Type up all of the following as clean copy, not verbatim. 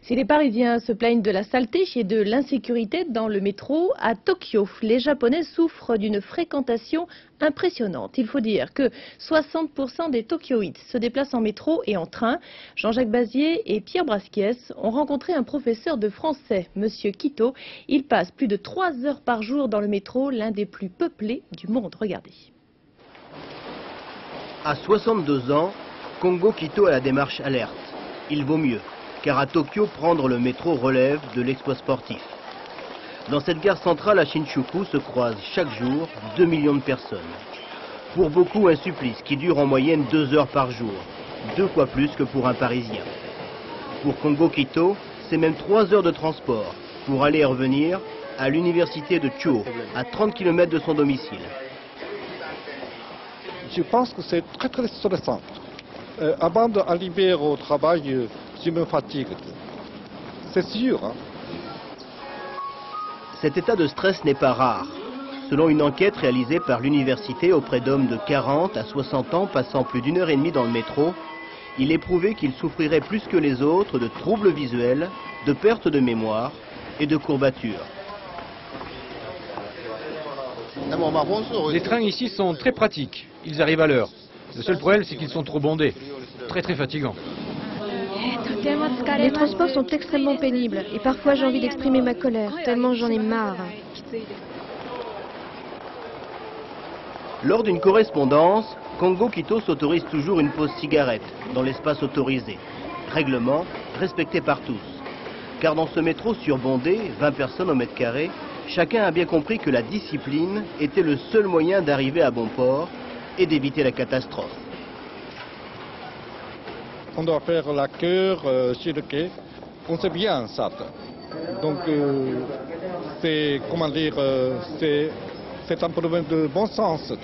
Si les Parisiens se plaignent de la saleté et de l'insécurité dans le métro, à Tokyo, les Japonais souffrent d'une fréquentation impressionnante. Il faut dire que 60% des Tokyoïtes se déplacent en métro et en train. Jean-Jacques Bazier et Pierre Brasquiès ont rencontré un professeur de français, Monsieur Kito. Il passe plus de 3 heures par jour dans le métro, l'un des plus peuplés du monde. Regardez. À 62 ans, Kongo Kito a la démarche alerte. Il vaut mieux, car à Tokyo, prendre le métro relève de l'exploit sportif. Dans cette gare centrale à Shinjuku se croisent chaque jour 2 millions de personnes. Pour beaucoup, un supplice qui dure en moyenne 2 heures par jour, 2 fois plus que pour un Parisien. Pour Kongo Kito, c'est même 3 heures de transport pour aller et revenir à l'université de Chuo, à 30 km de son domicile. Je pense que c'est très stressant. Avant d'arriver au travail, je me fatigue. C'est sûr. Hein? Cet état de stress n'est pas rare. Selon une enquête réalisée par l'université auprès d'hommes de 40 à 60 ans passant plus d'1 heure et demie dans le métro, il est prouvé qu'ils souffriraient plus que les autres de troubles visuels, de perte de mémoire et de courbatures. Les trains ici sont très pratiques. Ils arrivent à l'heure. Le seul problème, c'est qu'ils sont trop bondés. Très fatigants. Les transports sont extrêmement pénibles et parfois j'ai envie d'exprimer ma colère, tellement j'en ai marre. Lors d'une correspondance, Kongo Kito s'autorise toujours une pause cigarette dans l'espace autorisé. Règlement respecté par tous. Car dans ce métro surbondé, 20 personnes au mètre carré, chacun a bien compris que la discipline était le seul moyen d'arriver à bon port et d'éviter la catastrophe. On doit faire la queue sur le quai. On sait bien ça. Donc, c'est, comment dire, c'est un problème de bon sens.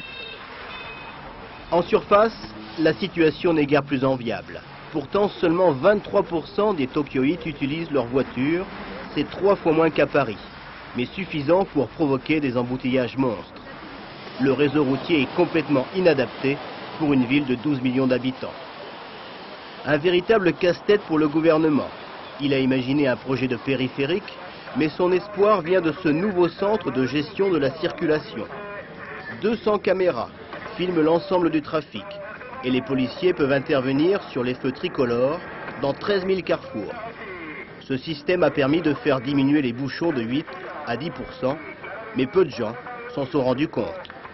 En surface, la situation n'est guère plus enviable. Pourtant, seulement 23% des Tokyoïtes utilisent leur voiture. C'est 3 fois moins qu'à Paris, mais suffisant pour provoquer des embouteillages monstres. Le réseau routier est complètement inadapté pour une ville de 12 millions d'habitants. Un véritable casse-tête pour le gouvernement. Il a imaginé un projet de périphérique, mais son espoir vient de ce nouveau centre de gestion de la circulation. 200 caméras filment l'ensemble du trafic et les policiers peuvent intervenir sur les feux tricolores dans 13 000 carrefours. Ce système a permis de faire diminuer les bouchons de 8 à 10%, mais peu de gens s'en sont rendus compte.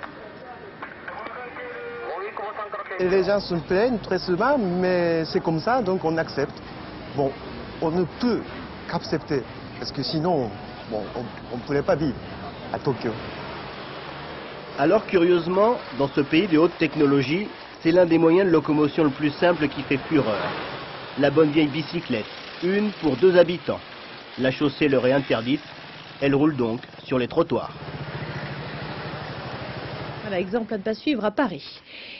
Les gens se plaignent très souvent, mais c'est comme ça, donc on accepte. Bon, on ne peut qu'accepter, parce que sinon, bon, on ne pourrait pas vivre à Tokyo. Alors curieusement, dans ce pays de haute technologie, c'est l'un des moyens de locomotion le plus simple qui fait fureur. La bonne vieille bicyclette, une pour 2 habitants. La chaussée leur est interdite, elle roule donc sur les trottoirs. Voilà, exemple à ne pas suivre à Paris.